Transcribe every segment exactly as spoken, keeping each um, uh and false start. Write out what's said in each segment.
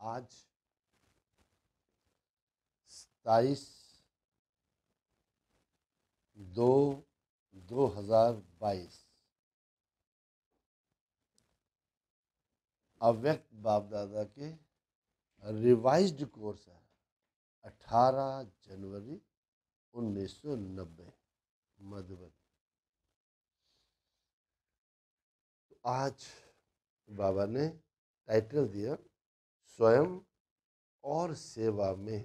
आज सताईस दो दो हजार बाईस अव्यक्त बाप दादा के रिवाइज्ड कोर्स है अठारह जनवरी उन्नीस सौ नब्बे मधुबनी। तो आज बाबा ने टाइटल दिया स्वयं और सेवा में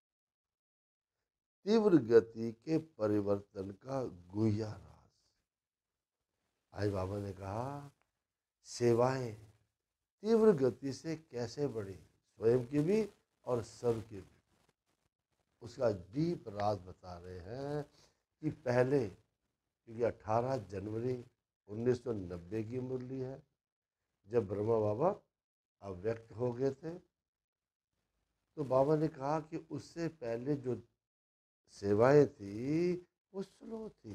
तीव्र गति के परिवर्तन का गुह्य राज। आज बाबा ने कहा सेवाएं तीव्र गति से कैसे बढ़ी, स्वयं की भी और सब की भी, उसका डीप राज बता रहे हैं कि पहले, क्योंकि अठारह जनवरी उन्नीस सौ नब्बे की मुरली है जब ब्रह्मा बाबा अव्यक्त हो गए थे, तो बाबा ने कहा कि उससे पहले जो सेवाएं थी वो स्लो थी।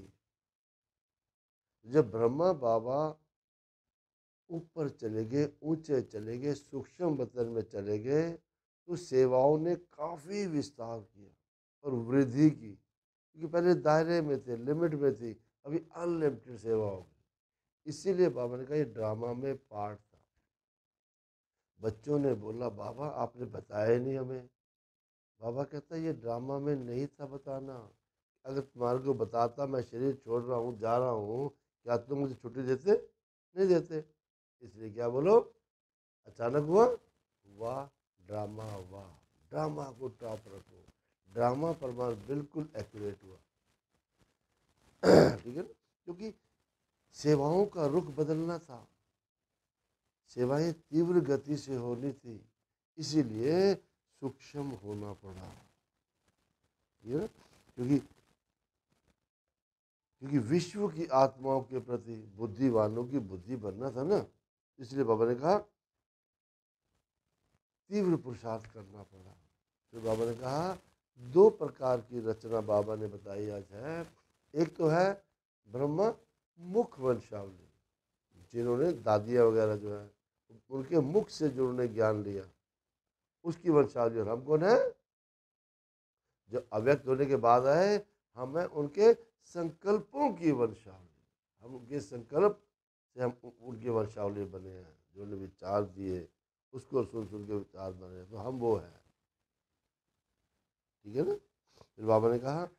जब ब्रह्मा बाबा ऊपर चले गए, ऊंचे चले गए, सूक्ष्म वतन में चले गए, तो सेवाओं ने काफ़ी विस्तार किया और वृद्धि की, क्योंकि पहले दायरे में थे, लिमिट में थी, अभी अनलिमिटेड सेवा हो गई। इसीलिए बाबा ने कहा ये ड्रामा में पार्ट था। बच्चों ने बोला बाबा आपने बताया ही नहीं हमें। बाबा कहता ये ड्रामा में नहीं था बताना, अगर तुम्हारे को बताता मैं शरीर छोड़ रहा हूँ, जा रहा हूँ, क्या तुम मुझे छुट्टी देते? नहीं देते। इसलिए क्या बोलो, अचानक हुआ, वाह ड्रामा, वाह ड्रामा को टॉप रखो। ड्रामा प्रमाण बिल्कुल एक्यूरेट हुआ। ठीक है ना, क्योंकि सेवाओं का रुख बदलना था, सेवाएं तीव्र गति से होनी थी, इसीलिए सूक्ष्म होना पड़ा। ये क्योंकि क्योंकि विश्व की आत्माओं के प्रति बुद्धिवानों की बुद्धि बनना था ना, इसलिए बाबा ने कहा तीव्र पुरुषार्थ करना पड़ा। फिर बाबा ने कहा दो प्रकार की रचना बाबा ने बताई आज है। एक तो है ब्रह्मा मुख वंशावली, जिन्होंने दादियाँ वगैरह जो है उनके मुख से जो उन्होंने ज्ञान लिया, उसकी वंशावली। और हम कौन है? जो अव्यक्त होने के बाद आए, हम हैं उनके संकल्पों की वंशावली। हम उनके संकल्प से हम उनके वंशावली बने हैं, जो उन्होंने विचार दिए उसको सुन सुन के विचार बने, तो हम वो हैं। ठीक है ना। फिर बाबा ने कहा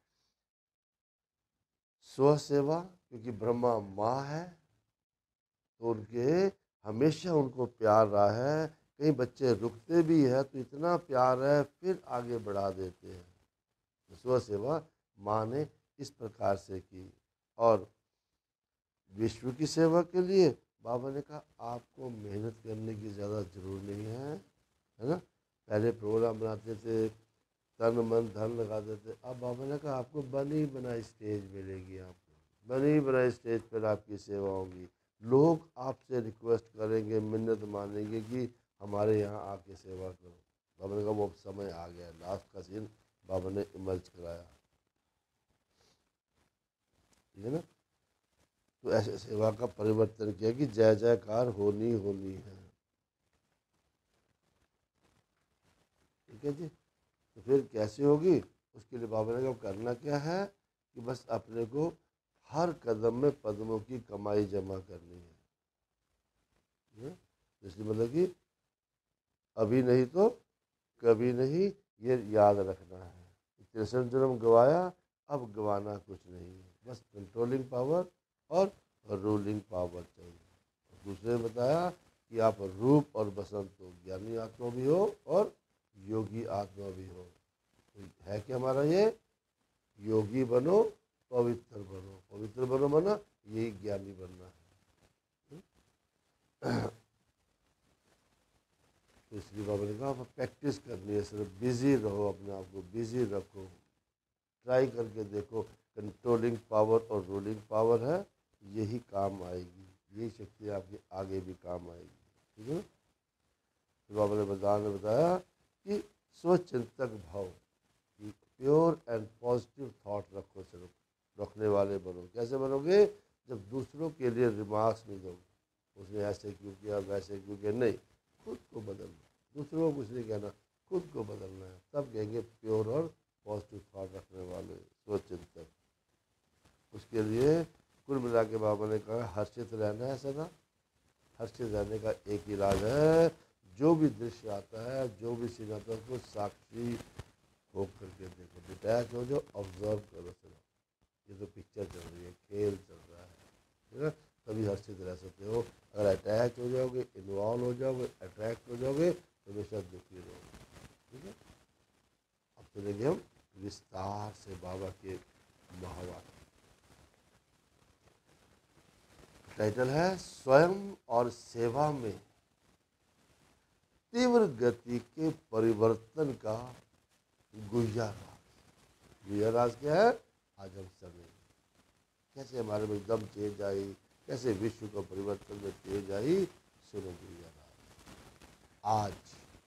स्व सेवा, क्योंकि ब्रह्मा माँ है तो उनके हमेशा उनको प्यार रहा है। कई बच्चे रुकते भी है तो इतना प्यार है फिर आगे बढ़ा देते हैं। स्व सेवा माँ ने इस प्रकार से की। और विश्व की सेवा के लिए बाबा ने कहा आपको मेहनत करने की ज़्यादा जरूरत नहीं है, है ना। पहले प्रोग्राम बनाते थे, तन मन धन लगा देते, अब बाबा ने कहा आपको बनी बनाई स्टेज मिलेगी, आपको बनी बनाई स्टेज पर आपकी सेवा होगी। लोग आपसे रिक्वेस्ट करेंगे, मिन्नत मानेंगे कि हमारे यहाँ आके सेवा करो। बाबा ने कहा वो समय आ गया, लास्ट का सीन बाबा ने इमर्ज कराया। ठीक है ना। तो ऐसे सेवा का परिवर्तन किया कि जय जयकार होनी होनी है। ठीक है जी। तो फिर कैसे होगी, उसके लिए बाबा ने कहा करना क्या है कि बस अपने को हर कदम में पद्मों की कमाई जमा करनी है। इसलिए मतलब कि अभी नहीं तो कभी नहीं, ये याद रखना है। तिरसठ जन्म गवाया, अब गवाना कुछ नहीं है, बस कंट्रोलिंग पावर और रूलिंग पावर चाहिए। दूसरे ने बताया कि आप रूप और बसंत हो, ज्ञानी आत्मा भी हो और योगी आत्मा भी हो। तो है कि हमारा ये योगी बनो, पवित्र बनो। पवित्र बनो माना यही ज्ञानी बनना है। तो इसलिए बाबा ने कहा प्रैक्टिस करनी है, सिर्फ बिजी रहो, अपने आप को बिजी रखो, ट्राई करके देखो। कंट्रोलिंग पावर और रूलिंग पावर है, यही काम आएगी, यही शक्ति आपके आगे भी काम आएगी। ठीक है। तो बाबा ने बदान ने बताया कि स्वचिंतक भाव, प्योर एंड पॉजिटिव थॉट रखो, सिर्फ रखने वाले बनो। कैसे बनोगे? जब दूसरों के लिए रिमार्क्स नहीं दोगे, उसने ऐसे क्यों किया, वैसे क्यों किया, नहीं, खुद को बदलना। दूसरों को कुछ नहीं कहना, खुद को बदलना है, तब कहेंगे प्योर और पॉजिटिव थॉट रखने वाले स्वचिंतक। उसके लिए कुल मिला के बाबा ने कहा हर्षित रहना है सदा। हर्षित रहने का एक इलाज है, जो भी दृश्य आता है, जो भी सीन आता है, उसको साक्षी हो करके देखो, डिटैच हो जाओ, ऑब्जर्व करो सदा। ये तो पिक्चर चल रही है, खेल चल रहा है, ठीक है, तभी हर्षित रह सकते हो। अगर अटैच हो जाओगे, इन्वॉल्व हो जाओगे, अट्रैक्ट हो जाओगे, तो हमेशा दुखी रहोगे, ठीक है। अब चलेंगे हम विस्तार से बाबा के महावाक्य। टाइटल है स्वयं और सेवा में तीव्र गति के परिवर्तन का गुह्य राज। गुह्य राज क्या है? आज हम समझेंगे कैसे हमारे में एकदम चेंज आई, कैसे विश्व का परिवर्तन में चेंज आई। सुनो गुह्य राज। आज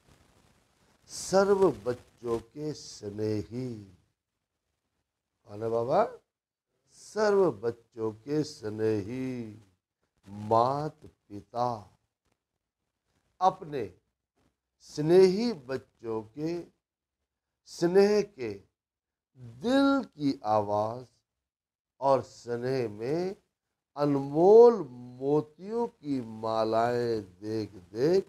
सर्व बच्चों के स्नेही कौन है बाबा? सर्व बच्चों के स्नेही मात पिता अपने स्नेही बच्चों के स्नेह के दिल की आवाज और स्नेह में अनमोल मोतियों की मालाएं देख देख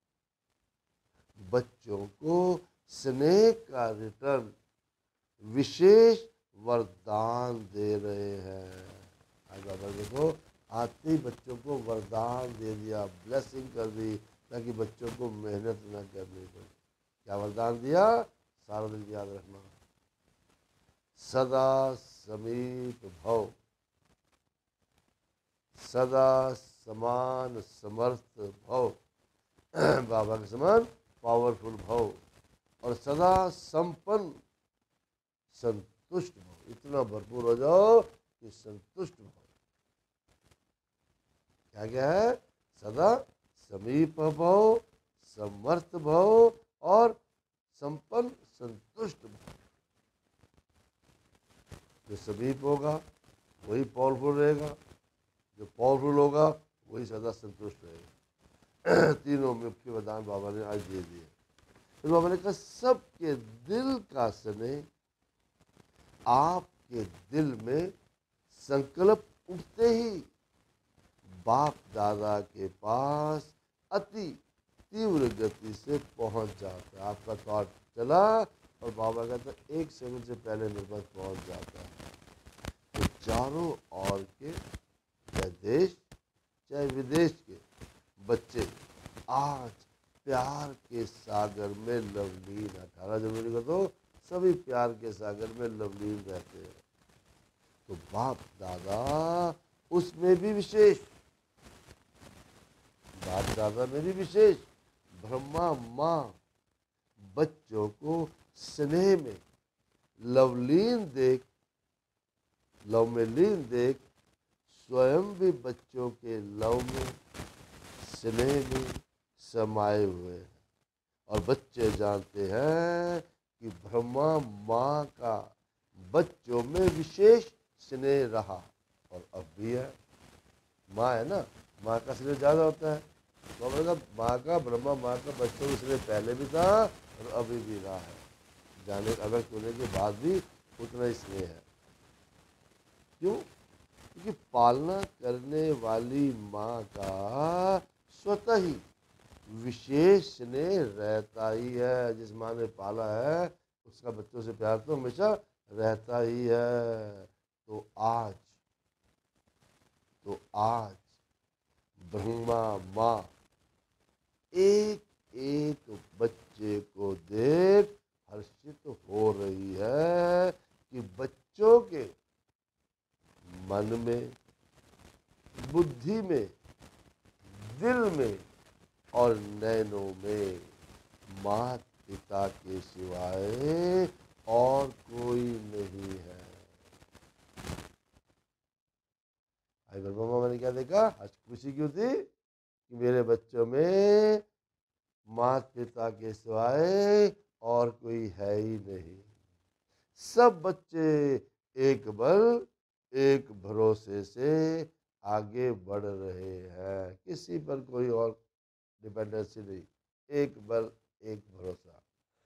बच्चों को स्नेह का रिटर्न विशेष वरदान दे रहे हैं। आज बाबा देखो आते ही बच्चों को वरदान दे दिया, ब्लेसिंग कर दी, ताकि बच्चों को मेहनत न करनी पड़े। क्या वरदान दिया? सारा दिन याद रखना। सदा समीप भव, सदा समान समर्थ भव, बाबा के समान पावरफुल भव, और सदा संपन्न संतुष्ट भव। इतना भरपूर हो जाओ कि संतुष्ट भव। क्या क्या है? सदा समीप भव, समर्थ भव और संपन्न संतुष्ट भव। जो समीप होगा वही पावरफुल रहेगा, जो पावरफुल होगा वही सदा संतुष्ट रहेगा। तीनों मुख्य वरदान बाबा ने आज दे दिए। फिर बाबा ने कहा सबके दिल का स्नेह आपके दिल में संकल्प उठते ही बाप दादा के पास अति तीव्र गति से पहुंच जाता है। आपका थॉट चला और बाबा कहता एक सेकंड से पहले मेरे पास पहुंच जाता है। तो चारों ओर के चाहे देश चाहे विदेश के बच्चे आज प्यार के सागर में लवलीन, अठारह जनवरी को तो सभी प्यार के सागर में लवलीन रहते हैं। तो बाप दादा उसमें भी विशेष, बाप दादा में भी विशेष, ब्रह्मा माँ बच्चों को स्नेह में लवलीन देख, लव में लीन देख स्वयं भी बच्चों के लव में स्नेह में समाये हुए हैं। और बच्चे जानते हैं कि ब्रह्मा माँ का बच्चों में विशेष स्नेह रहा और अब भी है। माँ है ना, माँ का स्नेह ज़्यादा होता है। तो मतलब माँ का, ब्रह्मा माँ का बच्चों का स्नेह पहले भी था और अभी भी रहा है। जाने अलग होने के बाद भी उतना ही स्नेह है। क्यों? क्योंकि पालना करने वाली माँ का स्वतः ही विशेष स्नेह रहता ही है। जिस माँ ने पाला है उसका बच्चों से प्यार तो हमेशा रहता ही है। तो आज तो आज ब्रह्मा माँ एक एक बच्चे को देख हर्षित हो रही है कि बच्चों के मन में, बुद्धि में, दिल में और नैनों में माता पिता के सिवाय और कोई नहीं है। आई ब्रह्मा मैंने क्या देखा? आज खुशी क्यों थी कि मेरे बच्चों में माता पिता के सिवाय और कोई है ही नहीं। सब बच्चे एक बल एक भरोसे से आगे बढ़ रहे हैं, किसी पर कोई और डिपेंडेंसी नहीं। एक बल एक भरोसा।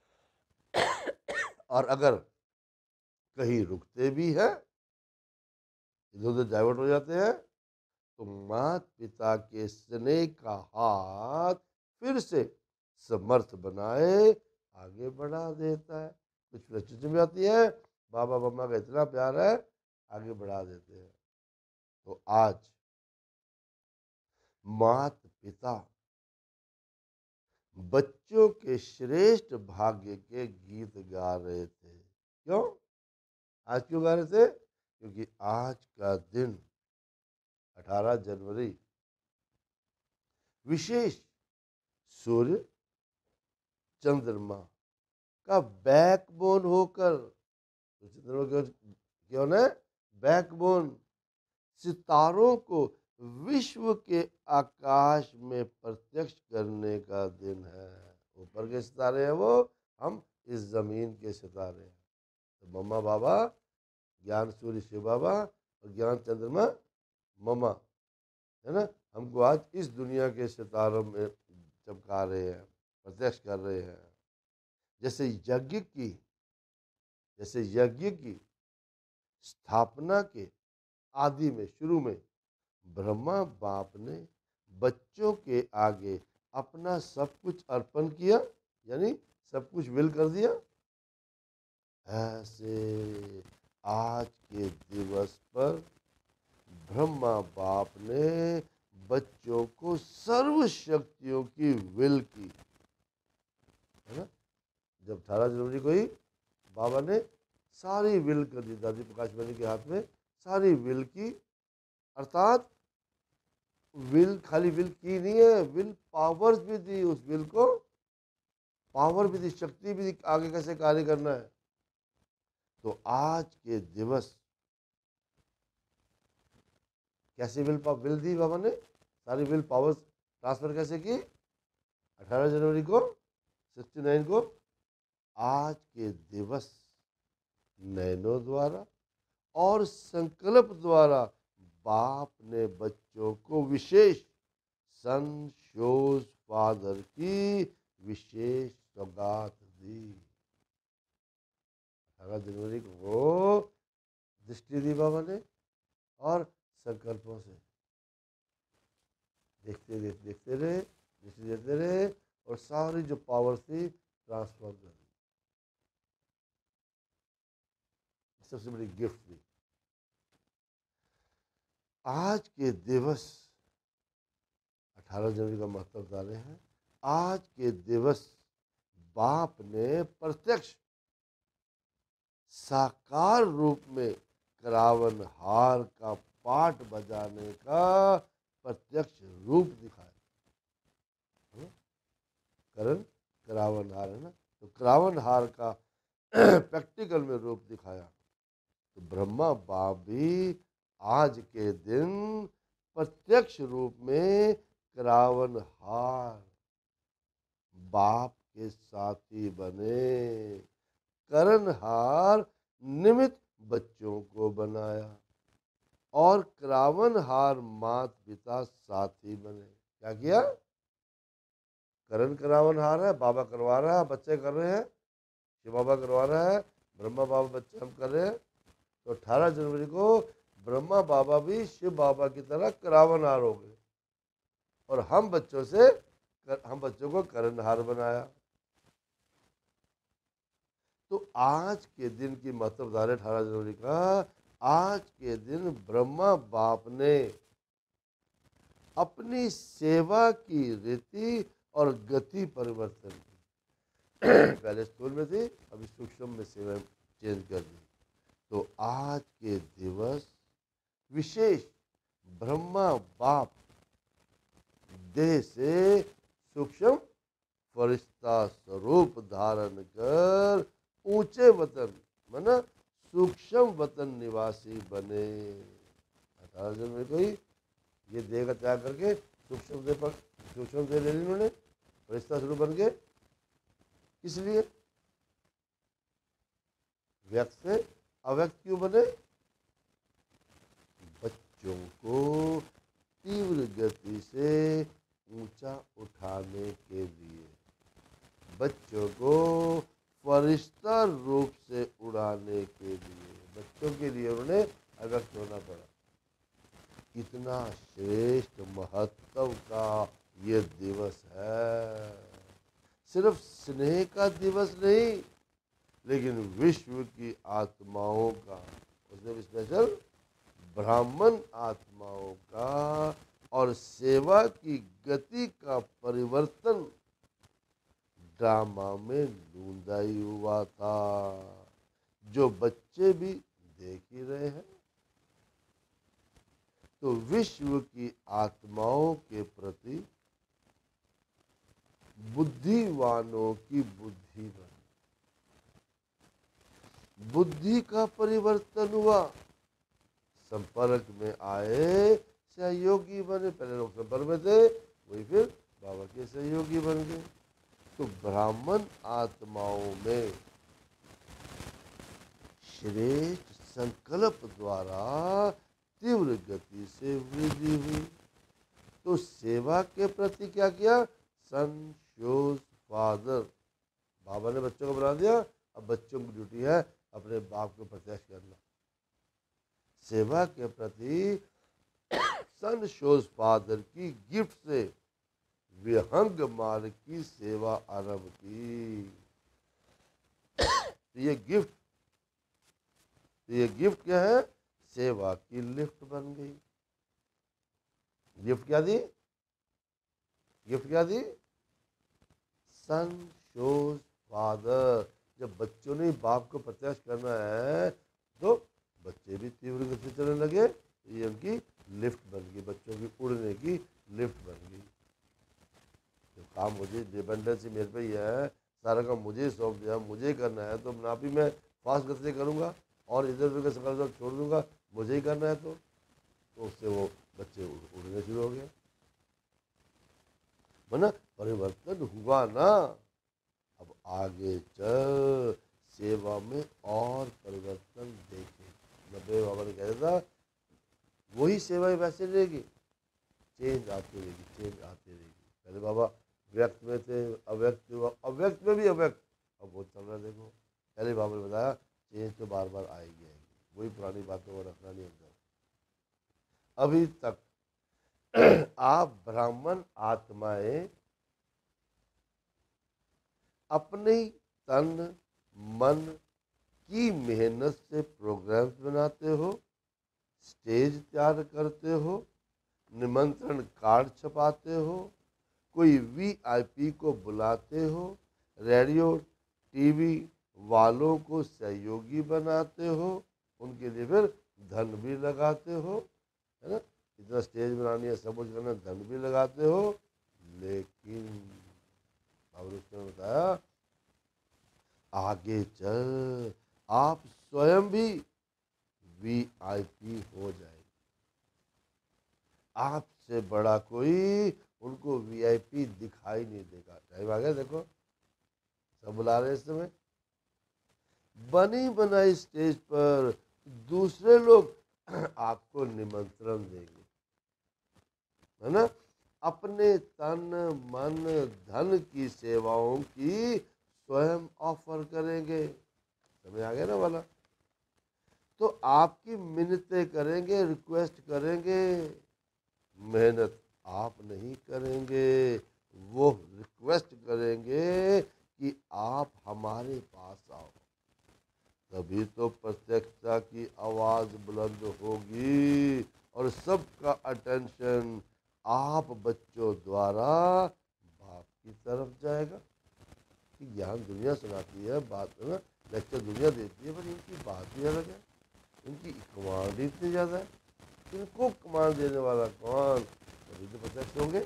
और अगर कहीं रुकते भी हैं, इधर उधर डाइवर्ट हो जाते हैं, तो माता पिता के स्नेह का हाथ फिर से समर्थ बनाए आगे बढ़ा देता है। कुछ परिस्थिति में आती है, बाबा मम्मा का इतना प्यार है, आगे बढ़ा देते हैं। तो आज माता पिता बच्चों के श्रेष्ठ भाग्य के गीत गा रहे थे। क्यों? आज क्यों गा रहे थे? क्योंकि आज का दिन अठारह जनवरी विशेष सूर्य चंद्रमा का बैकबोन होकर, तो चंद्रमा क्यों क्यों है? बैकबोन सितारों को विश्व के आकाश में प्रत्यक्ष करने का दिन है। ऊपर के सितारे हैं वो, हम इस जमीन के सितारे हैं। तो मम्मा बाबा, ज्ञान सूर्य शिव बाबा और ज्ञान चंद्रमा मम्मा, है ना, हमको आज इस दुनिया के सितारों में चमका रहे हैं, प्रत्यक्ष कर रहे हैं। जैसे यज्ञ की जैसे यज्ञ की स्थापना के आदि में, शुरू में ब्रह्मा बाप ने बच्चों के आगे अपना सब कुछ अर्पण किया, यानी सब कुछ विल कर दिया। ऐसे आज के दिवस पर ब्रह्मा बाप ने बच्चों को सर्व शक्तियों की विल की, है ना। जब अठारह जनवरी को ही बाबा ने सारी विल कर दी, दादी प्रकाश मणि के हाथ में सारी विल की, अर्थात विल खाली विल की नहीं है, विल पावर्स भी दी, उस विल को पावर भी दी, शक्ति भी दी, आगे कैसे कार्य करना है। तो आज के दिवस कैसे विल विल दी बाबा ने, सारी विल पावर्स ट्रांसफर कैसे की? अठारह जनवरी को उनहत्तर को आज के दिवस नैनों द्वारा और संकल्प द्वारा बाप ने बच्चों को विशेष सन शोज फादर की विशेष सौगात दी। अठारह जनवरी को दृष्टि दी बाबा ने और संकल्पों से देखते देखते देखते रहे, दृष्टि देते रहे और सारी जो पावर थी ट्रांसफर कर दी। सबसे बड़ी गिफ्ट थी। आज के दिवस अठारह जनवरी का महत्व बता रहे हैं। आज के दिवस बाप ने प्रत्यक्ष साकार रूप में करावन हार का पाठ बजाने का प्रत्यक्ष रूप दिखाया। करण करावन हार है ना, तो करावन हार का प्रैक्टिकल में रूप दिखाया। तो ब्रह्मा बाप भी आज के दिन प्रत्यक्ष रूप में करावन हार बाप के साथी बने, करणहार निमित्त बच्चों को बनाया और करावन हार मात पिता साथी बने। क्या किया? करण करावन हार है, बाबा करवा रहा है, बच्चे कर रहे हैं, शिव बाबा करवा रहा है, ब्रह्मा बाबा बच्चे हम कर रहे हैं। तो अठारह जनवरी को ब्रह्मा बाबा भी शिव बाबा की तरह करावन हार हो गए और हम बच्चों से हम बच्चों को करणहार बनाया। तो आज के दिन की महत्वधारा अठारह जनवरी का, आज के दिन ब्रह्मा बाप ने अपनी सेवा की रीति और गति परिवर्तन की। पहले स्थूल में थी, अभी सूक्ष्म में सेवा चेंज कर दी। तो आज के दिवस विशेष ब्रह्मा बाप देह से सूक्ष्म फरिश्ता स्वरूप धारण कर ऊंचे वतन माना सूक्ष्म वतन निवासी बने। अठारह जनवरी को ही ये देह का त्याग करके सूक्ष्म देह पर सूक्ष्म देह ले ली उन्होंने, फरिश्ता स्वरूप बन गए। इसलिए व्यक्त से अव्यक्त क्यों बने? बच्चों को तीव्र गति से ऊंचा उठाने के लिए, बच्चों को फरिश्ता रूप से उड़ाने के लिए, बच्चों के लिए उन्हें अव्यक्त होना पड़ा। इतना श्रेष्ठ महत्व का ये दिवस है। सिर्फ स्नेह का दिवस नहीं, लेकिन विश्व की आत्माओं का, उसने स्पेशल ब्राह्मण आत्माओं का और सेवा की गति का परिवर्तन ड्रामा में लूंदाई हुआ था, जो बच्चे भी देख ही रहे हैं। तो विश्व की आत्माओं के प्रति बुद्धिवानों की बुद्धि बनी, बुद्धि का परिवर्तन हुआ, संपर्क में आए, सहयोगी बने। पहले लोग संपर्क में थे, वही फिर बाबा के सहयोगी बन गए। तो ब्राह्मण आत्माओं में श्रेष्ठ संकल्प द्वारा तीव्र गति से वृद्धि हुई। तो सेवा के प्रति क्या किया? सन शोज फादर, बाबा ने बच्चों को बना दिया। अब बच्चों की ड्यूटी है अपने बाप को प्रत्यक्ष करना। सेवा के प्रति सन शोज फादर की गिफ्ट से विहंग मार्ग की सेवा आरंभ की। ये गिफ्ट ये गिफ्ट क्या है? सेवा की लिफ्ट बन गई। गिफ्ट क्या दी? गिफ्ट क्या दी? सन शोज फादर। जब बच्चों ने बाप को प्रत्यक्ष करना है तो बच्चे भी तीव्र गति से चलने लगे। ये उनकी लिफ्ट बन गई, बच्चों की उड़ने की लिफ्ट बन गई। तो काम मुझे, डिपेंडेंसी मेरे पे ही है, सारा काम मुझे सौंप दिया, मुझे ही करना है, तो ना भी मैं फास्ट गति से करूँगा और इधर उधर का सब छोड़ दूंगा, मुझे ही करना है। तो, तो उससे वो बच्चे उड़ने शुरू हो गए। मना परिवर्तन हुआ ना। अब आगे चल सेवा में और परिवर्तन देखे। नब्बे बाबा ने कहा था वही सेवा वैसे रहेगी, चेंज आती रहेगी, चेंज आती रहेगी। पहले बाबा व्यक्त में थे, अव्यक्त हुआ, अव्यक्त में भी अव्यक्त, अब वो चल रहा है। देखो पहले बाबा ने बताया चेंज तो बार बार आएगी आएगी, वही पुरानी बातों को रखना नहीं होता। अभी तक आप ब्राह्मण आत्माएं अपने तन मन की मेहनत से प्रोग्राम्स बनाते हो, स्टेज तैयार करते हो, निमंत्रण कार्ड छपाते हो, कोई वीआईपी को बुलाते हो, रेडियो टीवी वालों को सहयोगी बनाते हो, उनके लिए फिर धन भी लगाते हो, है ना। इतना स्टेज बनानी है, सब कुछ करना, धन भी लगाते हो। लेकिन और उसने बताया आगे चल आप स्वयं भी वीआईपी हो जाए। आपसे बड़ा कोई उनको वीआईपी दिखाई नहीं देगा। टाइम आ गया, देखो सब बुला रहे इस समय। बनी बनाई स्टेज पर दूसरे लोग आपको निमंत्रण देंगे, है ना। अपने तन मन धन की सेवाओं की स्वयं ऑफर करेंगे। समझ आ गया ना वाला। तो आपकी मिन्नतें करेंगे, रिक्वेस्ट करेंगे, मेहनत आप नहीं करेंगे, वो रिक्वेस्ट करेंगे कि आप हमारे पास आओ। तभी तो प्रत्यक्षता की आवाज बुलंद होगी और सबका अटेंशन आप बच्चों द्वारा बाप की तरफ जाएगा। कि ज्ञान दुनिया सुनाती है, बात है ना, लेक्चर दुनिया देती है, पर इनकी बात ही अलग है। इनकी कमांड इतनी ज़्यादा है, इनको कमांड देने वाला कौन? तभी तो प्रत्यक्ष होंगे।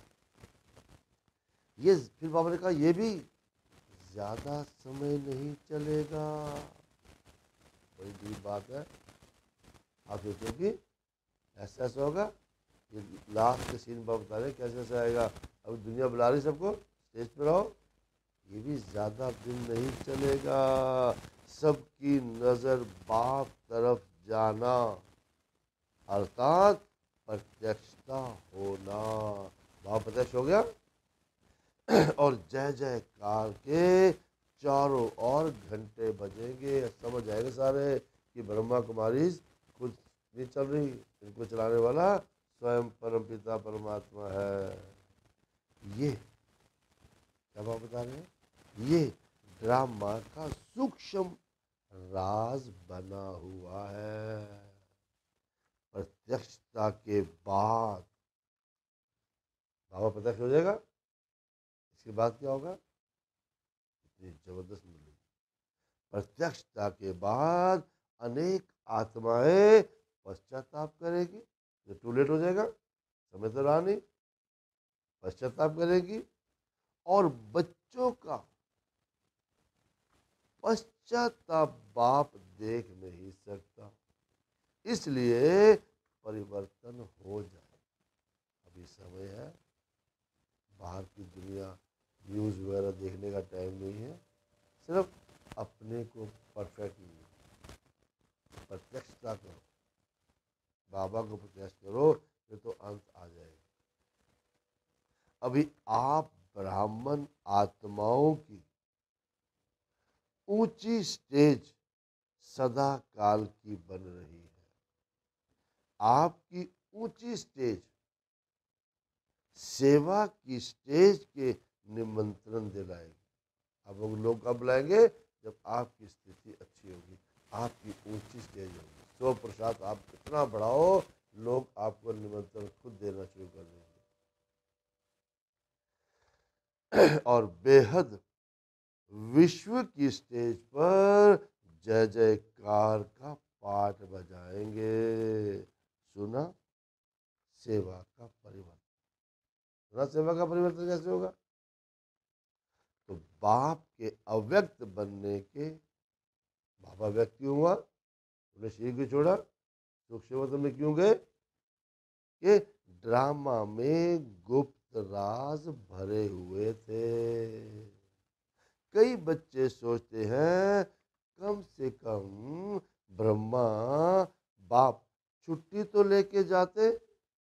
ये फिर बाबा ने कहा ये भी ज़्यादा समय नहीं चलेगा। बड़ी डीप बात है। आप सोचो कि ऐसा ऐसा होगा। ये लास्ट के सीन पर बता रहे कैसे ऐसा आएगा। अब दुनिया बुला रही सबको स्टेज पर आओ, ये भी ज़्यादा दिन नहीं चलेगा। सबकी नज़र बाप तरफ जाना, अर्थात प्रत्यक्षता होना। बाप प्रत्यक्ष हो गया। और जय जयकार के चारों ओर घंटे बजेंगे। समझ आएंगे सारे कि ब्रह्मा कुमारी कुछ नहीं चल रही, इनको चलाने वाला स्वयं परमपिता परमात्मा है। ये क्या बात बता रहे हैं, ये ड्रामा का सूक्ष्म राज बना हुआ है। प्रत्यक्षता के बाद बाबा प्रत्यक्ष हो जाएगा, इसके बाद क्या होगा, इतनी जबरदस्त मिलेगी। प्रत्यक्षता के बाद अनेक आत्माएं पश्चाताप करेगी। ये टू लेट हो जाएगा, समय तो रहा नहीं, पश्चाताप करेगी। और बच्चों का पश्चाताप बाप देख नहीं सकता, इसलिए परिवर्तन हो जाए। अभी समय है, बाहर की दुनिया न्यूज़ वगैरह देखने का टाइम नहीं है। सिर्फ अपने को परफेक्ट नहीं, प्रत्यक्षता करो, बाबा को प्रत्यक्ष करो, ये तो अंत आ जाएगा। अभी आप ब्राह्मण आत्माओं की ऊंची स्टेज सदा काल की बन रही है। आपकी ऊंची स्टेज सेवा की स्टेज के निमंत्रण दिलाएगी। अब वो लोग कब बुलाएंगे, जब आपकी स्थिति अच्छी होगी, आपकी ऊंची स्टेज होगी। सौ प्रसाद आप कितना बढ़ाओ, लोग आपको निमंत्रण खुद देना शुरू कर देंगे। और बेहद विश्व की स्टेज पर जय जयकार का पाठ बजाएंगे। सुना सेवा का परिवर्तन, सुना सेवा का परिवर्तन कैसे होगा। तो बाप के अव्यक्त बनने के, बाबा व्यक्त क्यों हुआ, उन्हें शरीर को छोड़ा, सूक्ष्म में क्यों गए, कि ड्रामा में गुप्त राज भरे हुए थे। कई बच्चे सोचते हैं कम से कम ब्रह्मा बाप छुट्टी तो लेके जाते।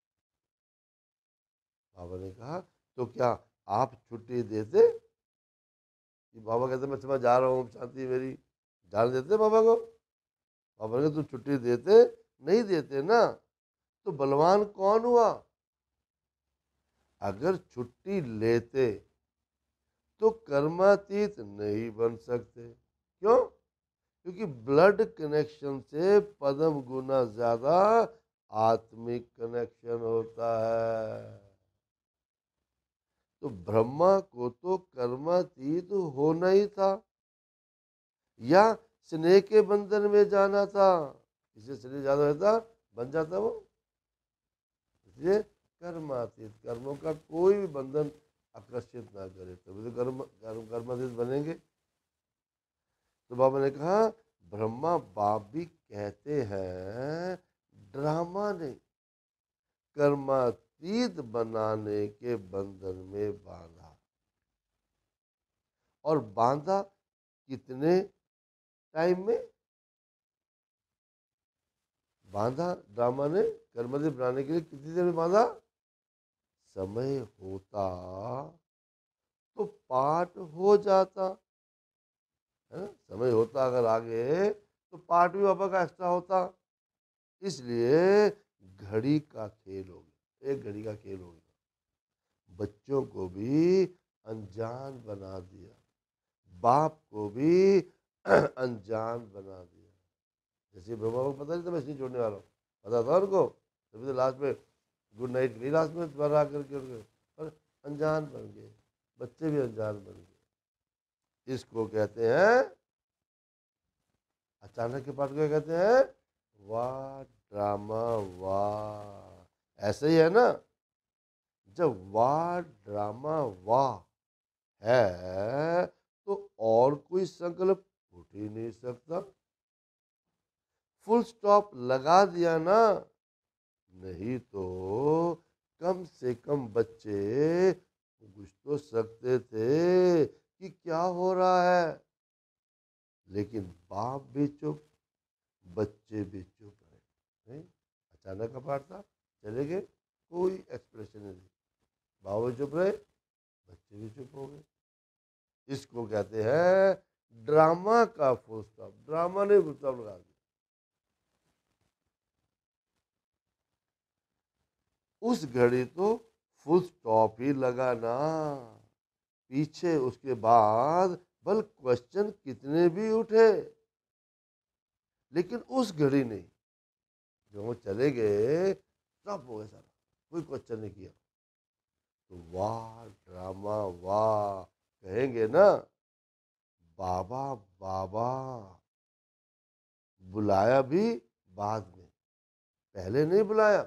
बाबा ने कहा तो क्या आप छुट्टी देते, कि बाबा कहते मैं समझ जा रहा हूँ, शांति मेरी, जाने देते बाबा को। बाबा ने तुम छुट्टी देते, नहीं देते ना, तो बलवान कौन हुआ। अगर छुट्टी लेते तो कर्मातीत नहीं बन सकते। क्यों, क्योंकि ब्लड कनेक्शन से पदम गुना ज्यादा आत्मिक कनेक्शन होता है। तो ब्रह्मा को तो कर्मातीत होना ही था, या स्नेह के बंधन में जाना था। इसे स्नेह ज्यादा रहता बन जाता वो, इसलिए कर्मातीत, कर्मों का कोई भी बंधन आकर्षित ना करे, तभी तो कर्म कर्मातीत बनेंगे। तो बाबा ने कहा ब्रह्मा बाप भी कहते हैं ड्रामा ने कर्मातीत बनाने के बंधन में बांधा। और बांधा कितने टाइम में बांधा, ड्रामा ने कर्मातीत बनाने के लिए कितनी देर में बांधा। समय होता तो पाठ हो जाता है ना, समय होता अगर आगे तो पाठ भी बाबा का एक्स्ट्रा होता। इसलिए घड़ी का खेल हो गया, एक घड़ी का खेल हो गया। बच्चों को भी अनजान बना दिया, बाप को भी अनजान बना दिया। जैसे ब्रह्मा को पता नहीं था मैं इसलिए छोड़ने वाला हूँ, पता था उनको, तभी तो लास्ट में गुड नाइट नहीं, लास्ट में दोबारा आकर के उनके, पर अनजान बन गए, बच्चे भी अनजान बन गए। इसको कहते हैं अचानक के पाठ को कहते हैं वाह ड्रामा वाह। ऐसे ही है ना, जब वाह ड्रामा वाह है तो और कोई संकल्प उठ ही नहीं सकता। फुल स्टॉप लगा दिया ना, नहीं तो कम से कम बच्चे पूछ तो सकते थे कि क्या हो रहा है। लेकिन बाप भी चुप, बच्चे भी चुप रहे। नहीं, अचानक का पाठ था, चले गए, कोई एक्सप्रेशन नहीं, बाबा चुप रहे, बच्चे भी चुप हो गए। इसको कहते हैं ड्रामा का फुल स्टॉप। ड्रामा ने फुल स्टॉप लगा दिया। उस घड़ी तो फुल स्टॉप ही लगा ना, पीछे उसके बाद बल क्वेश्चन कितने भी उठे, लेकिन उस घड़ी नहीं। जो वो चले गए सब हो गए सारा, कोई क्वेश्चन नहीं किया। तो वाह ड्रामा वाह कहेंगे ना। बाबा बाबा बुलाया भी बाद में, पहले नहीं बुलाया।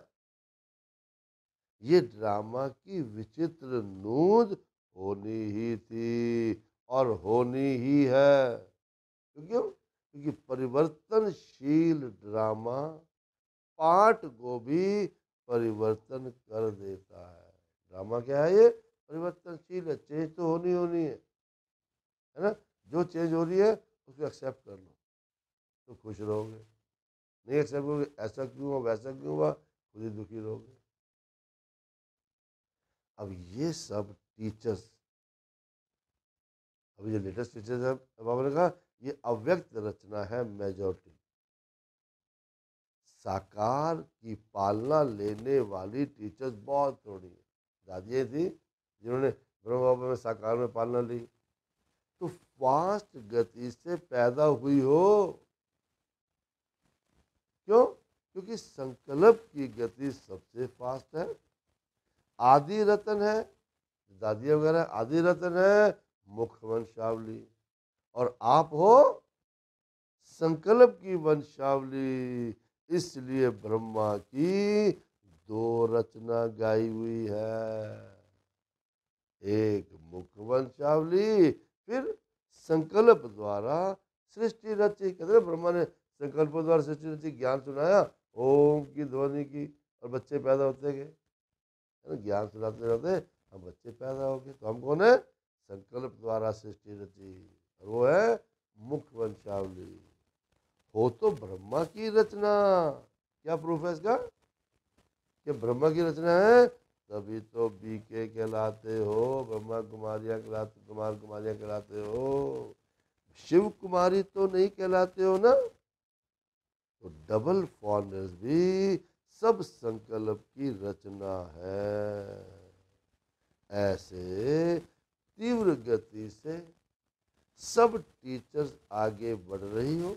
ये ड्रामा की विचित्र नूंद होनी ही थी और होनी ही है। क्यों? क्योंकि परिवर्तनशील ड्रामा पाठ को भी परिवर्तन कर देता है। ड्रामा क्या है? ये परिवर्तनशील है, चेंज तो होनी होनी है, है ना। जो चेंज हो रही है उसको एक्सेप्ट कर लो तो खुश रहोगे, नहीं एक्सेप्ट करोगे ऐसा क्यों हुआ वैसा क्यों हुआ, खुद ही दुखी रहोगे। अब ये सब टीचर्स, अभी जो लेटेस्ट टीचर्स है, बाबा ने कहा ये अव्यक्त रचना है मेजॉरिटी। साकार की पालना लेने वाली टीचर्स बहुत थोड़ी है। दादियाँ थी जिन्होंने ब्रह्म बाबा में साकार में पालना ली, तो फास्ट गति से पैदा हुई हो। क्यों? क्योंकि संकल्प की गति सबसे फास्ट है। आदि रतन है, दादियाँ वगैरह आदि रतन है मुख वंशावली, और आप हो संकल्प की वंशावली। इसलिए ब्रह्मा की दो रचना गाई हुई है, एक मुख वंशावली, फिर संकल्प द्वारा सृष्टि रची। कहते हैं ब्रह्मा ने संकल्प द्वारा सृष्टि रची, ज्ञान सुनाया ओम की ध्वनि की, और बच्चे पैदा होते गए। ज्ञान सुनाते रहते हम बच्चे पैदा हो गए। तो हम कौन है? संकल्प द्वारा सृष्टि रची, और वो है मुख वंशावली। हो तो ब्रह्मा की रचना। क्या प्रूफ है इसका कि ब्रह्मा की रचना है? तभी तो बीके कहलाते हो, ब्रह्मा कुमारियां कहलाते, कुमार कुमारियां कहलाते हो, शिव कुमारी तो नहीं कहलाते हो ना। तो डबल फॉरनर्स भी सब संकल्प की रचना है। ऐसे तीव्र गति से सब टीचर्स आगे बढ़ रही हो।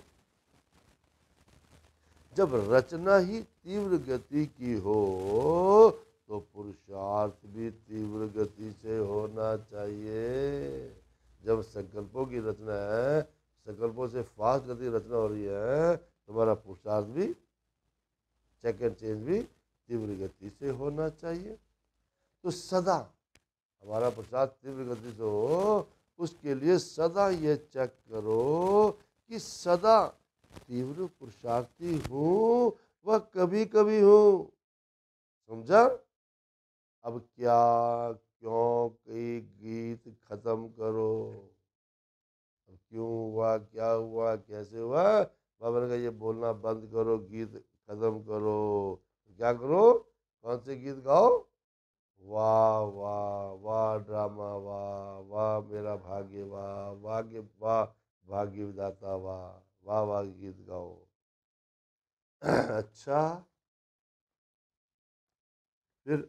जब रचना ही तीव्र गति की हो तो पुरुषार्थ भी तीव्र गति से होना चाहिए। जब संकल्पों की रचना है, संकल्पों से फास्ट गति रचना हो रही है, तुम्हारा पुरुषार्थ भी सेकंड चेंज भी तीव्र गति से होना चाहिए। तो सदा हमारा पुरुषार्थ तीव्र गति से हो, उसके लिए सदा ये चेक करो कि सदा तीव्र पुरुषार्थी हूँ वह कभी कभी हूँ। समझा? अब क्या क्यों कई गीत खत्म करो। अब क्यों हुआ, क्या हुआ, कैसे हुआ, बाबा ने कहा ये बोलना बंद करो, गीत खत्म करो। क्या करो? कौन से गीत गाओ? वाह वाह वाह ड्रामा वाह, वाह मेरा भाग्य वाह, भाग्य वाह, भाग्य विधाता वाह, वाह वाह गीत गाओ। अच्छा, फिर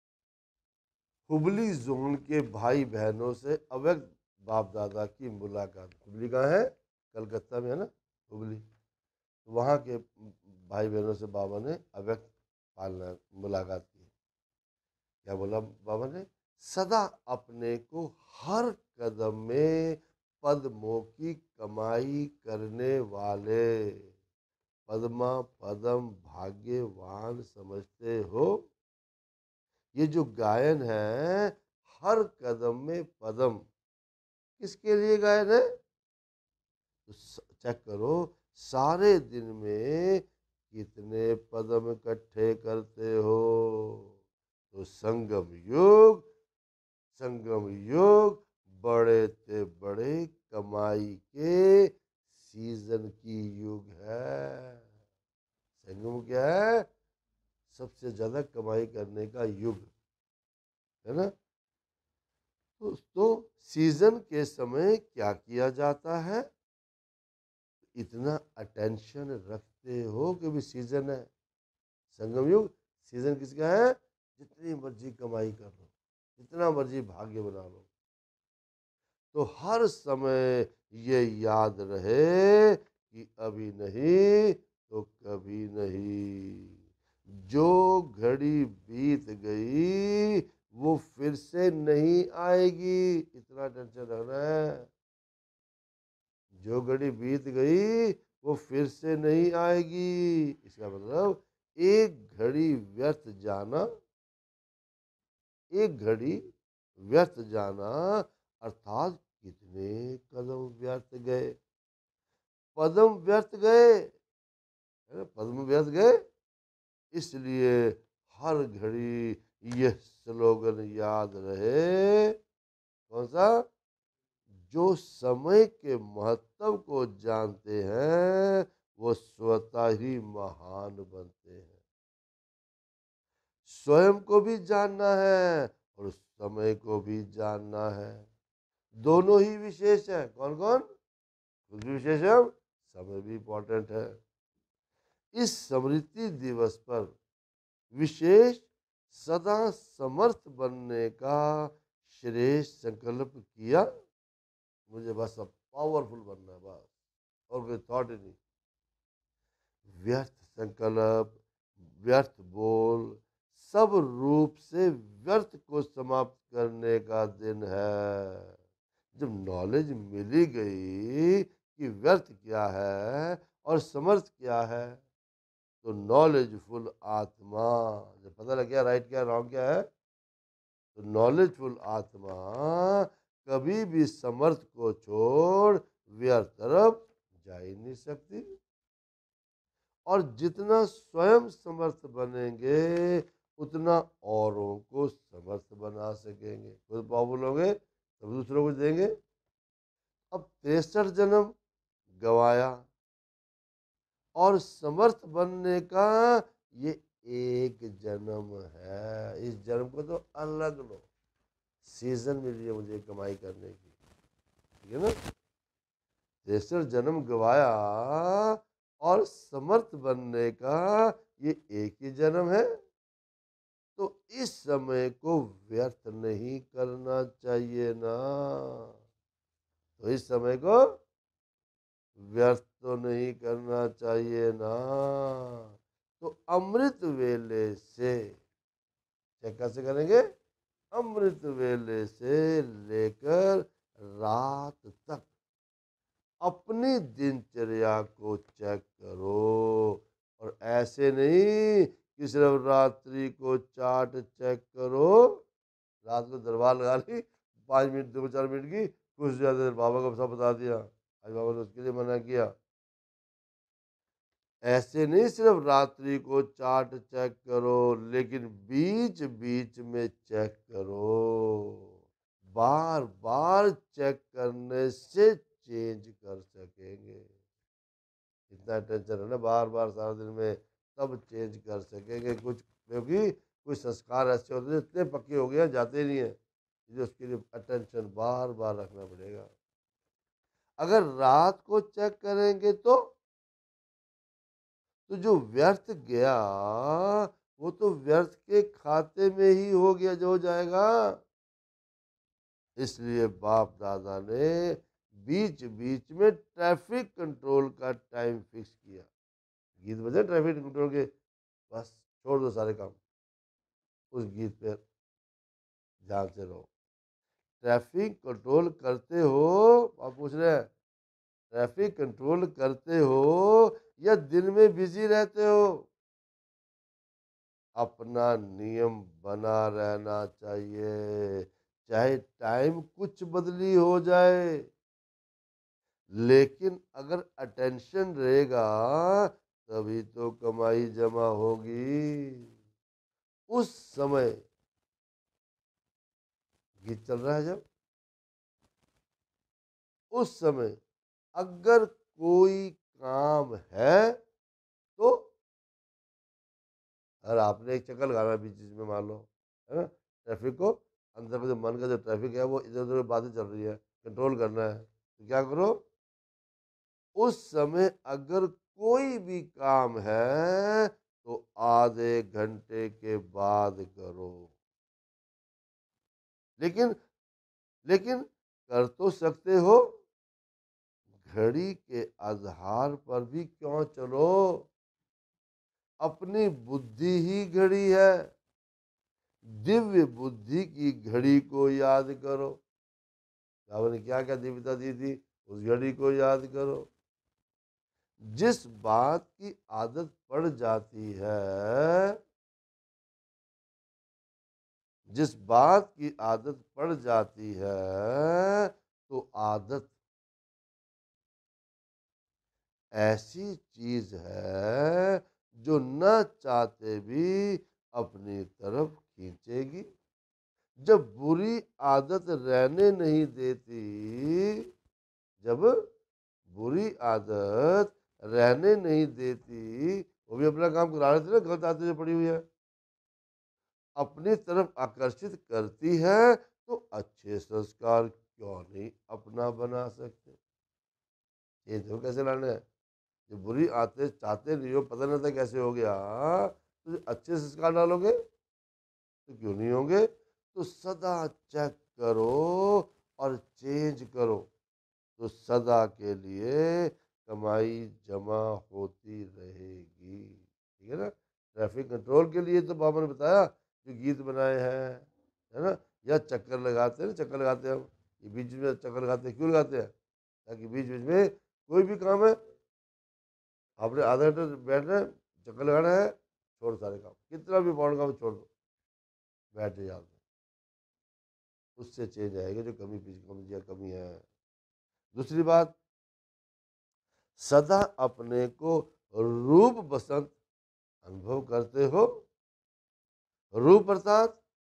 हुबली जोन के भाई बहनों से अव्यक्त बाप दादा की मुलाकात। हुबली कहाँ है? कलकत्ता में है ना हुबली। तो वहाँ के भाई बहनों से बाबा ने अव्यक्त पालना मुलाकात की। क्या बोला बाबा ने? सदा अपने को हर कदम में पद्मों की कमाई करने वाले पद्मा पदम भाग्यवान समझते हो। ये जो गायन है हर कदम में पदम, किसके लिए गायन है? तो चेक करो सारे दिन में कितने पदम इकट्ठे करते हो। तो संगम युग, संगम युग बड़े से बड़े कमाई के सीजन की युग है। संगम क्या है? सबसे ज्यादा कमाई करने का युग है ना। तो, तो सीजन के समय क्या किया जाता है? इतना अटेंशन रखते हो कि भी सीजन है, संगम युग सीजन किसका है? जितनी मर्जी कमाई कर लो, जितना मर्जी भाग्य बना लो, तो हर समय ये याद रहे कि अभी नहीं तो कभी नहीं। जो घड़ी बीत गई वो फिर से नहीं आएगी, इतना टेंशन रखना है। जो घड़ी बीत गई वो फिर से नहीं आएगी, इसका मतलब एक घड़ी व्यर्थ जाना, एक घड़ी व्यर्थ जाना अर्थात कितने कदम व्यर्थ गए, पदम व्यर्थ गए, है ना, पद्म व्यर्थ गए। इसलिए हर घड़ी यह स्लोगन याद रहे, कौन सा? जो समय के महत्व को जानते हैं वो स्वतः ही महान बनते हैं। स्वयं को भी जानना है और समय को भी जानना है, दोनों ही विशेष है। कौन कौन? खुद भी विशेष है, समय भी इंपॉर्टेंट है। इस स्मृति दिवस पर विशेष सदा समर्थ बनने का श्रेष्ठ संकल्प किया। मुझे बस अब पावरफुल बनना है, बस और कोई थॉट ही नहीं। व्यर्थ संकल्प, व्यर्थ बोल, सब रूप से व्यर्थ को समाप्त करने का दिन है। जब नॉलेज मिली गई कि व्यर्थ क्या है और समर्थ क्या है, तो नॉलेजफुल आत्मा, जब पता लग गया राइट क्या रॉन्ग क्या है, तो नॉलेजफुल आत्मा कभी भी समर्थ को छोड़ व्यर्थ तरफ जा ही नहीं सकती। और जितना स्वयं समर्थ बनेंगे उतना औरों को समर्थ बना सकेंगे। खुद पावरफुल होंगे तब दूसरों को देंगे। अब तिरसठ जन्म गवाया और समर्थ बनने का ये एक जन्म है। इस जन्म को तो अलग लो, सीजन मिल रही है मुझे कमाई करने की, ठीक है ना। तिरसठ जन्म गवाया और समर्थ बनने का ये एक ही जन्म है, तो इस समय को व्यर्थ नहीं करना चाहिए ना। तो इस समय को व्यर्थ तो नहीं करना चाहिए ना। तो अमृत वेले से, क्या कैसे करेंगे? अमृत वेले से लेकर रात तक अपनी दिनचर्या को चेक करो। और ऐसे नहीं कि सिर्फ रात्रि को चार्ट चेक करो, रात को दरबार लगा ली, पाँच मिनट दो चार मिनट की, कुछ ज़्यादा देर बाबा को सब बता दिया, आज बाबा ने उसके लिए मना किया। ऐसे नहीं सिर्फ रात्रि को चार्ट चेक करो, लेकिन बीच बीच में चेक करो। बार बार चेक करने से चेंज कर सकेंगे। इतना टेंशन है ना, बार बार सारा दिन में, तब चेंज कर सकेंगे कुछ, क्योंकि कुछ संस्कार ऐसे होते हैं इतने पक्के हो गए जाते नहीं है, इसलिए उसके लिए अटेंशन बार बार रखना पड़ेगा। अगर रात को चेक करेंगे तो तो जो व्यर्थ गया वो तो व्यर्थ के खाते में ही हो गया, जो हो जाएगा। इसलिए बाप दादा ने बीच बीच में ट्रैफिक कंट्रोल का टाइम फिक्स किया। गीत बजे ट्रैफिक कंट्रोल के, बस छोड़ दो सारे काम, उस गीत पे ध्यान से रहो। ट्रैफिक कंट्रोल करते हो, आप पूछ रहे हैं ट्रैफिक कंट्रोल करते हो या दिन में बिजी रहते हो, अपना नियम बना रहना चाहिए। चाहे टाइम कुछ बदली हो जाए, लेकिन अगर अटेंशन रहेगा तभी तो कमाई जमा होगी। उस समय गीत चल रहा है जब, उस समय अगर कोई काम है तो, अगर आपने एक चक्कर लगाना बीच बीच में मान लो, है ना, ट्रैफिक को अंदर में जो मन का जो ट्रैफिक है वो इधर उधर बातें चल रही है, कंट्रोल करना है, तो क्या करो, उस समय अगर कोई भी काम है तो आधे घंटे के बाद करो। लेकिन लेकिन कर तो सकते हो, घड़ी के आधार पर भी क्यों चलो, अपनी बुद्धि ही घड़ी है, दिव्य बुद्धि की घड़ी को याद करो। बाबा ने क्या क्या दिव्यता दी थी, उस घड़ी को याद करो। जिस बात की आदत पड़ जाती है, जिस बात की आदत पड़ जाती है, तो आदत ऐसी चीज है जो न चाहते भी अपनी तरफ खींचेगी। जब बुरी आदत रहने नहीं देती, जब बुरी आदत रहने नहीं देती, वो भी अपना काम करा रहे थे ना, गलत आदतें जो पड़ी हुई है, अपनी तरफ आकर्षित करती है, तो अच्छे संस्कार क्यों नहीं अपना बना सकते। ये तो कैसे लाना है, जो बुरी आदतें चाहते नहीं हो, पता नहीं था कैसे हो गया, तो जो अच्छे संस्कार डालोगे तो क्यों नहीं होंगे। तो सदा चेक करो और चेंज करो, तो सदा के लिए कमाई जमा होती रहेगी। ठीक है ना। ट्रैफिक कंट्रोल के लिए तो बाबा ने बताया, जो गीत बनाए हैं, है ना, या चक्कर लगाते हैं ना, चक्कर लगाते हैं हम, ये बीच में चक्कर लगाते हैं, क्यों लगाते हैं, ताकि बीच बीच में कोई भी काम है, आपने आधा घंटे बैठना है, चक्कर लगाना है, छोड़ सारे काम, कितना भी इंपॉर्टेंट काम छोड़ दो, बैठ जाओ, उससे चेंज आएगा जो कमी कमी कमी है। दूसरी बात, सदा अपने को रूप बसंत अनुभव करते हो। रूप अर्थात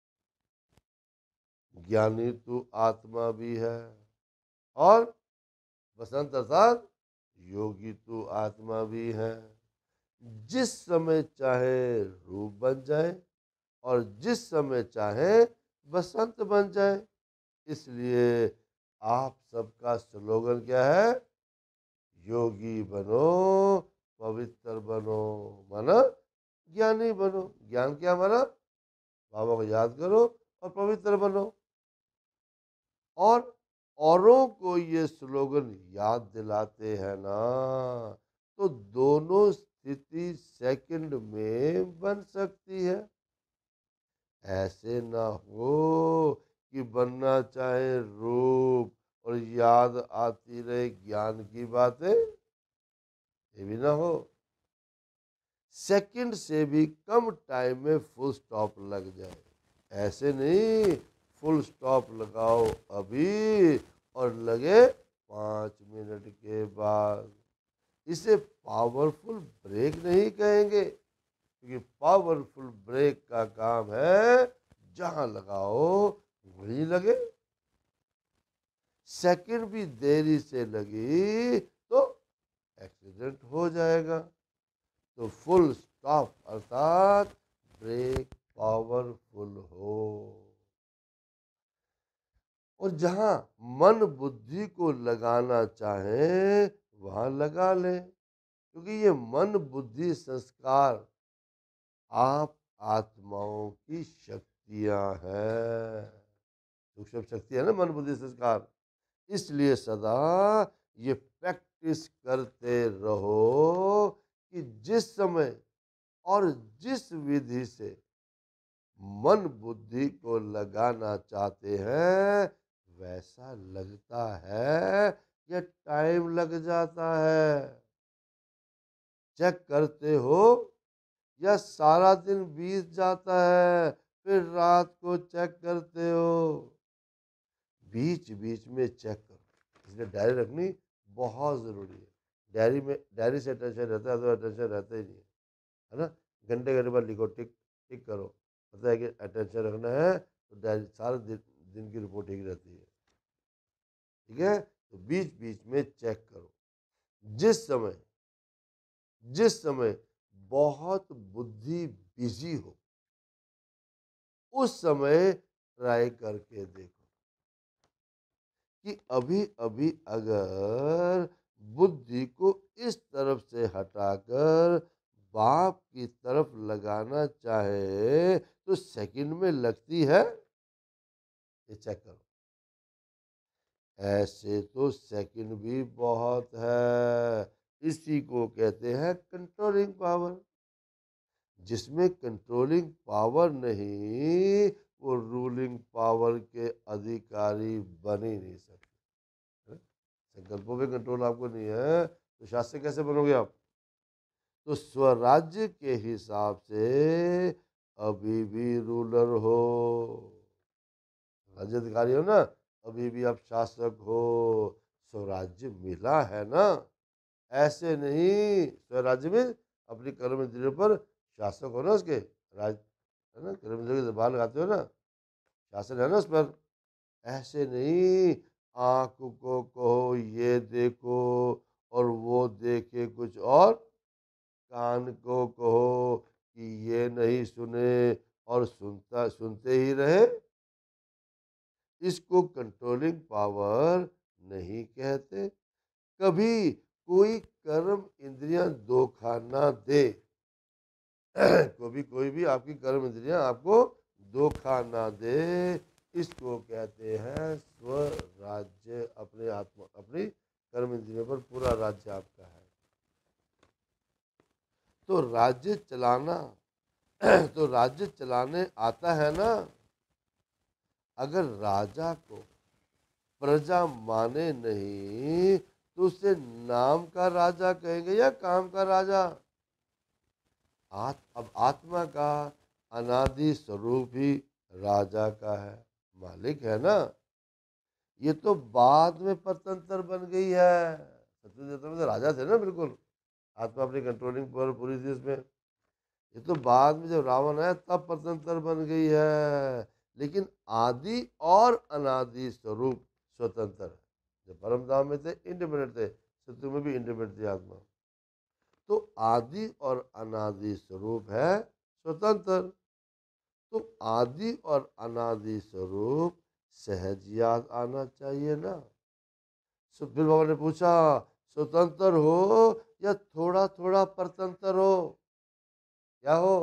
ज्ञानी तू आत्मा भी है, और बसंत अर्थात योगी तू आत्मा भी है। जिस समय चाहे रूप बन जाए और जिस समय चाहे बसंत बन जाए। इसलिए आप सबका स्लोगन क्या है, योगी बनो, पवित्र बनो, माना ज्ञानी बनो। ज्ञान क्या माना, बाबा को याद करो और पवित्र बनो। और औरों को ये स्लोगन याद दिलाते हैं ना, तो दोनों स्थिति सेकंड में बन सकती है। ऐसे ना हो कि बनना चाहे रूप और याद आती रहे ज्ञान की बातें, ये भी ना हो। सेकंड से भी कम टाइम में फुल स्टॉप लग जाए, ऐसे नहीं फुल स्टॉप लगाओ अभी और लगे पाँच मिनट के बाद। इसे पावरफुल ब्रेक नहीं कहेंगे, क्योंकि पावरफुल ब्रेक का काम है जहां लगाओ वहीं लगे। सेकंड भी देरी से लगी तो एक्सीडेंट हो जाएगा। तो फुल स्टॉप अर्थात ब्रेक पावरफुल हो। और जहां मन बुद्धि को लगाना चाहे वहां लगा ले, क्योंकि ये मन बुद्धि संस्कार आप आत्माओं की शक्तियां हैं, सूक्ष्म शक्ति है ना मन बुद्धि संस्कार। इसलिए सदा ये प्रैक्टिस करते रहो कि जिस समय और जिस विधि से मन बुद्धि को लगाना चाहते हैं वैसा लगता है या टाइम लग जाता है। चेक करते हो या सारा दिन बीत जाता है फिर रात को चेक करते हो। बीच बीच में चेक करो, इसलिए डायरी रखनी बहुत ज़रूरी है। डायरी में, डायरी से अटेंशन रहता है, तो अटेंशन रहता ही नहीं है, है ना। घंटे घंटे बाद लिखो, टिक टिक करो, पता है कि अटेंशन रखना है, तो डायरी सारे दिन, दिन की रिपोर्ट ठीक रहती है। ठीक है, तो बीच बीच में चेक करो। जिस समय जिस समय बहुत बुद्धि बिजी हो, उस समय ट्राई करके देखो कि अभी अभी अगर बुद्धि को इस तरफ से हटाकर बाप की तरफ लगाना चाहे तो सेकंड में लगती है, ये चेक करो। ऐसे तो सेकंड भी बहुत है। इसी को कहते हैं कंट्रोलिंग पावर। जिसमें कंट्रोलिंग पावर नहीं, वो रूलिंग पावर के अधिकारी बन ही नहीं सकते। है? संकल्पों पे कंट्रोल आपको नहीं है तो शासक कैसे बनोगे आप? तो स्वराज्य के हिसाब से अभी भी रूलर हो, राज्य अधिकारी हो ना, अभी भी आप शासक हो, स्वराज्य मिला है ना। ऐसे नहीं, स्वराज्य में अपनी कर्म इंद्रियों पर शासक हो ना, उसके राज, है ना, कर्म इंद्रियों की जबान लगाते हो ना, शासन है ना उस पर। ऐसे नहीं, आंख को कहो ये देखो और वो देखे कुछ और, कान को कहो कि ये नहीं सुने और सुनता सुनते ही रहे। इसको कंट्रोलिंग पावर नहीं कहते। कभी कोई कर्म इंद्रियां धोखा ना दे, कभी कोई भी आपकी कर्म इंद्रियां आपको धोखा ना दे, इसको कहते हैं स्वराज्य। अपने आत्मा, अपनी कर्म इंद्रियों पर पूरा राज्य आपका है। तो राज्य चलाना तो राज्य चलाने आता है ना। अगर राजा को प्रजा माने नहीं तो उसे नाम का राजा कहेंगे या काम का राजा? आत, अब आत्मा का अनादि स्वरूप ही राजा का है, मालिक है ना। ये तो बाद में परतंत्र बन गई है। सत्यदेवता में तो राजा थे ना, बिल्कुल आत्मा अपनी कंट्रोलिंग पर पूरी थी इसमें। ये तो बाद में जब रावण आया तब परतंत्र बन गई है। लेकिन आदि और अनादि स्वरूप स्वतंत्र है। जब परम धाम में थे इंडिपेंडेंट थे, सत्यु में भी इंडिपेंडेंट थी आत्मा। तो आदि और अनादि स्वरूप है स्वतंत्र। तो आदि और अनादि स्वरूप सहज याद आना चाहिए ना। सो फिर बाबा ने पूछा, स्वतंत्र हो या थोड़ा थोड़ा परतंत्र हो? क्या हो?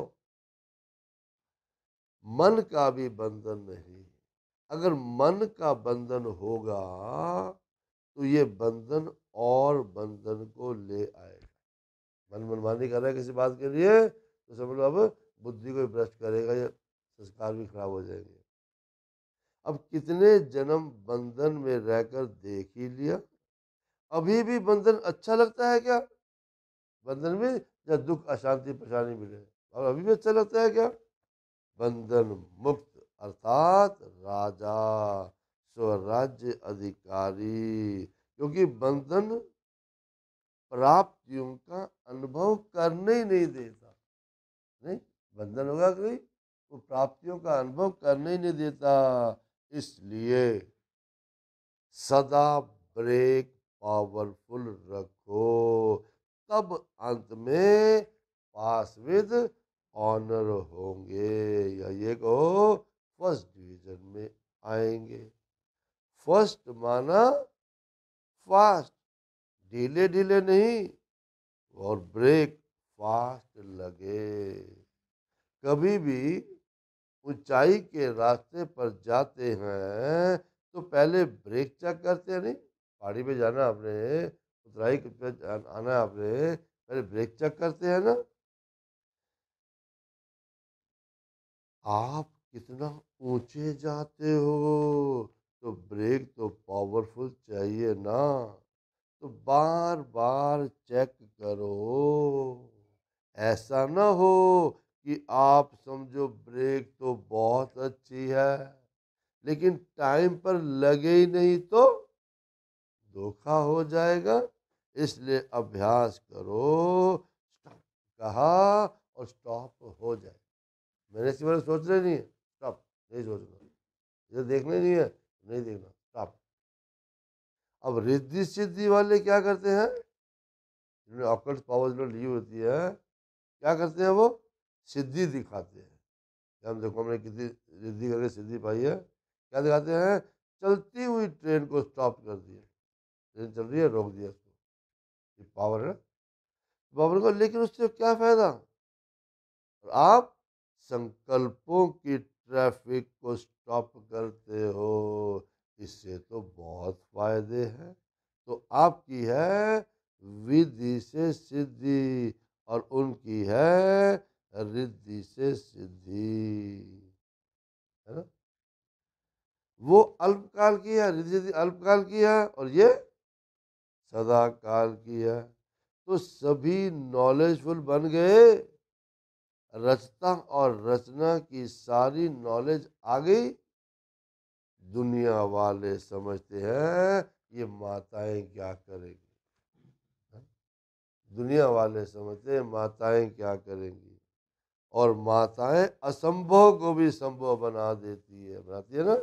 मन का भी बंधन नहीं। अगर मन का बंधन होगा तो ये बंधन और बंधन को ले आएगा। मन मनमानी कर रहा है किसी बात के लिए तो समझ लो अब बुद्धि को भ्रष्ट करेगा, या संस्कार भी खराब हो जाएंगे। अब कितने जन्म बंधन में रहकर देख ही लिया, अभी भी बंधन अच्छा लगता है क्या? बंधन में जब दुख अशांति परेशानी मिले और अभी भी अच्छा लगता है क्या? बंधन मुक्त अर्थात राजा, स्वराज्य अधिकारी। क्योंकि बंधन प्राप्तियों का अनुभव करने ही नहीं देता। नहीं, बंधन होगा कि नहीं, वो प्राप्तियों का अनुभव करने ही नहीं देता। इसलिए सदा ब्रेक पावरफुल रखो, तब अंत में पास विद ऑनर होंगे, या ये कहो फर्स्ट डिवीजन में आएंगे। फर्स्ट माना फास्ट, ढीले ढीले नहीं, और ब्रेक फास्ट लगे। कभी भी ऊंचाई के रास्ते पर जाते हैं तो पहले ब्रेक चेक करते हैं। नहीं, पहाड़ी पे जाना आपने, उतराई पे आना आपने, पहले ब्रेक चेक करते हैं ना। आप कितना ऊंचे जाते हो तो ब्रेक तो पावरफुल चाहिए ना। तो बार बार चेक करो। ऐसा ना हो कि आप समझो ब्रेक तो बहुत अच्छी है लेकिन टाइम पर लगे ही नहीं तो धोखा हो जाएगा। इसलिए अभ्यास करो, स्टॉप कहा और स्टॉप हो जाए। मैंने इसके बारे में सोच रहे नहीं है, स्टॉप, नहीं सोचना। इधर देखना ही नहीं है, नहीं देखना, स्टॉप। अब रिद्धि सिद्धि वाले क्या करते हैं, जिन्होंने ऑकल्ट पावर जो ली होती है, क्या करते हैं वो? सिद्धि दिखाते हैं कि हम देखो हमने कितनी रिद्धि करके सिद्धि पाई है। क्या दिखाते हैं? चलती हुई ट्रेन को स्टॉप कर दिया, ट्रेन चल रही है रोक दिया उसको। ये पावर है पावर को, लेकिन उससे क्या फायदा? और आप संकल्पों की ट्रैफिक को स्टॉप करते हो, इससे तो बहुत फायदे हैं। तो आपकी है विधि से सिद्धि और उनकी है रिद्धि से सिद्धि, है ना? वो अल्पकाल की है, रिद्धि सिद्धि अल्पकाल की है, और ये सदा काल की है। तो सभी नॉलेजफुल बन गए, रचता और रचना की सारी नॉलेज आ गई। दुनिया वाले समझते हैं ये माताएं क्या करेंगी, दुनिया वाले समझते हैं माताएं क्या करेंगी, और माताएं असंभव को भी संभव बना देती है, बनाती है ना।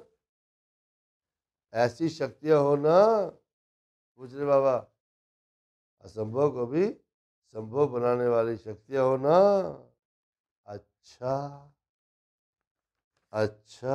ऐसी शक्तियां हो ना, पूछ रहे बाबा, असंभव को भी संभव बनाने वाली शक्तियां हो ना। अच्छा, अच्छा,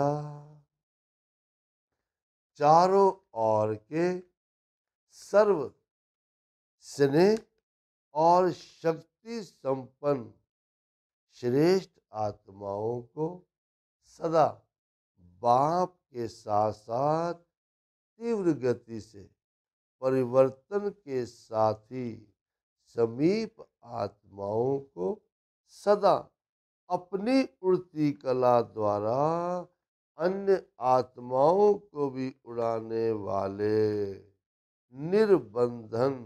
चारों ओर के सर्व स्नेह और शक्ति संपन्न श्रेष्ठ आत्माओं को सदा बाप के साथ साथ तीव्र गति से परिवर्तन के साथ ही समीप आत्माओं को सदा अपनी उड़ती कला द्वारा अन्य आत्माओं को भी उड़ाने वाले निर्बंधन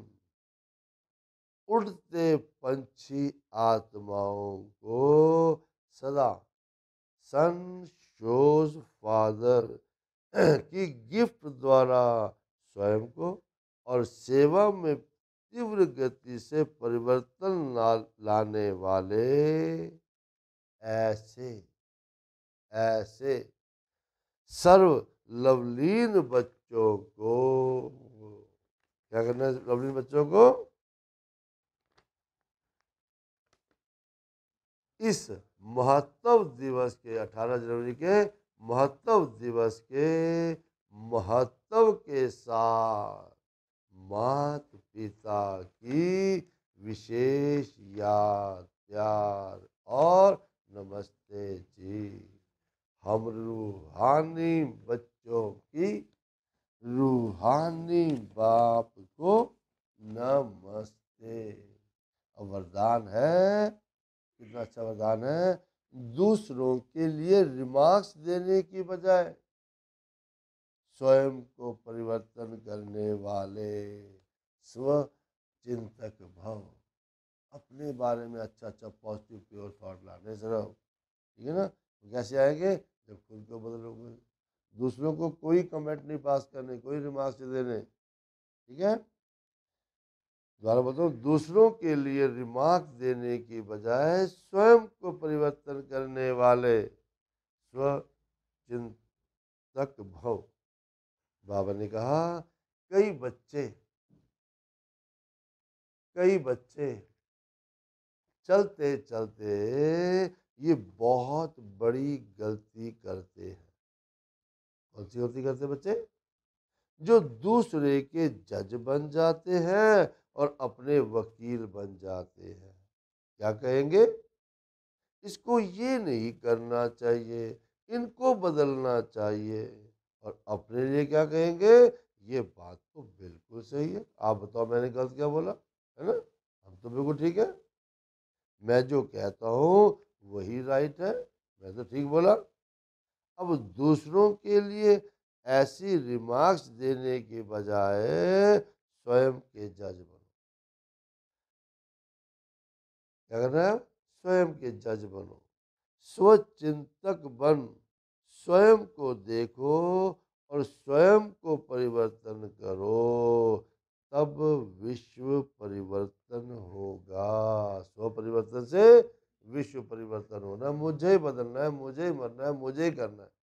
उड़ते पंछी आत्माओं को सदा सन शोज फादर की गिफ्ट द्वारा स्वयं को और सेवा में तीव्र गति से परिवर्तन ला, लाने वाले ऐसे ऐसे सर्व लवलीन बच्चों को क्या करना है? लवलीन बच्चों को इस महत्व दिवस के अठारह जनवरी के महत्व दिवस के महत्व के साथ मात पिता की विशेष याद प्यार और नमस्ते जी। हम रूहानी बच्चों की रूहानी बाप को नमस्ते। और वरदान है, कितना अच्छा वरदान है, दूसरों के लिए रिमार्क्स देने की बजाय स्वयं को परिवर्तन करने वाले स्व चिंतक भव। अपने बारे में अच्छा अच्छा पॉजिटिव प्योर थॉट लाने से रहो, ठीक है ना। कैसे आएंगे? जब खुद को बदलोगे। दूसरों को कोई कमेंट नहीं पास करने, कोई रिमार्क्स देने, ठीक है। दोबारा बताओ, दूसरों के लिए रिमार्क देने की बजाय स्वयं को परिवर्तन करने वाले स्व चिंतक भव। बाबा ने कहा कई बच्चे कई बच्चे चलते चलते ये बहुत बड़ी गलती करते हैं। कौन सी गलती करते बच्चे? जो दूसरे के जज बन जाते हैं और अपने वकील बन जाते हैं। क्या कहेंगे? इसको ये नहीं करना चाहिए, इनको बदलना चाहिए। और अपने लिए क्या कहेंगे? ये बात तो बिल्कुल सही है, आप बताओ मैंने गलत क्या बोला, है ना। हम तो बिल्कुल ठीक है, मैं जो कहता हूँ वही राइट है, मैं तो ठीक बोला। अब दूसरों के लिए ऐसी रिमार्क्स देने के बजाय स्वयं के जज बनो। क्या करना है? स्वयं के जज बनो, स्वचिंतक बन, स्वयं को देखो और स्वयं को परिवर्तन करो, तब विश्व परिवर्तन होगा। स्व परिवर्तन से विश्व परिवर्तन होना। मुझे ही बदलना है, मुझे ही मरना है, मुझे ही करना है।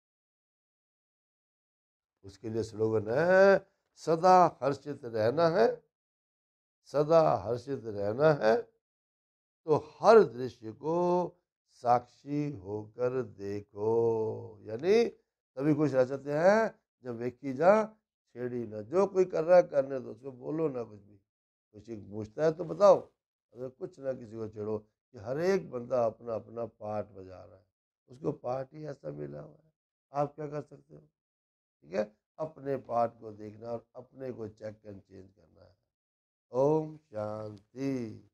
उसके लिए स्लोगन है, सदा हर्षित रहना है, सदा हर्षित रहना है। तो हर दृश्य को साक्षी होकर देखो। यानी तभी खुश रह सकते हैं जब वेखी जा छेड़ी ना। जो कोई कर रहा है करने दो, उसको बोलो ना कुछ भी। किसी को पूछता है तो बताओ, अगर कुछ ना किसी को छेड़ो कि हर एक बंदा अपना अपना पार्ट बजा रहा है, उसको पार्ट ही ऐसा मिला हुआ है। आप क्या कर सकते हो? ठीक है, अपने पार्ट को देखना और अपने को चेक एंड चेंज करना है। ओम शांति।